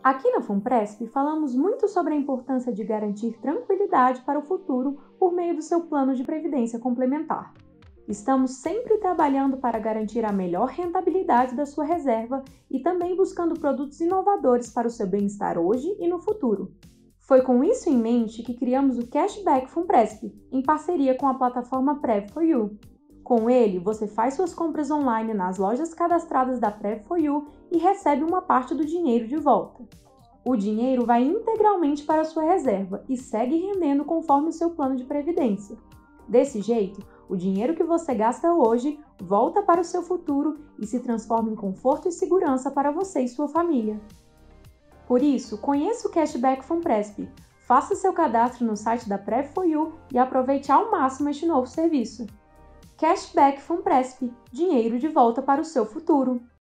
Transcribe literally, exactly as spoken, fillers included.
Aqui na Funpresp, falamos muito sobre a importância de garantir tranquilidade para o futuro por meio do seu plano de previdência complementar. Estamos sempre trabalhando para garantir a melhor rentabilidade da sua reserva e também buscando produtos inovadores para o seu bem-estar hoje e no futuro. Foi com isso em mente que criamos o Cashback Funpresp, em parceria com a plataforma Prev for You. Com ele, você faz suas compras online nas lojas cadastradas da Prev for You e recebe uma parte do dinheiro de volta. O dinheiro vai integralmente para a sua reserva e segue rendendo conforme o seu plano de previdência. Desse jeito, o dinheiro que você gasta hoje volta para o seu futuro e se transforma em conforto e segurança para você e sua família. Por isso, conheça o Cashback Funpresp, faça seu cadastro no site da Prev for You e aproveite ao máximo este novo serviço. Cashback Funpresp, dinheiro de volta para o seu futuro.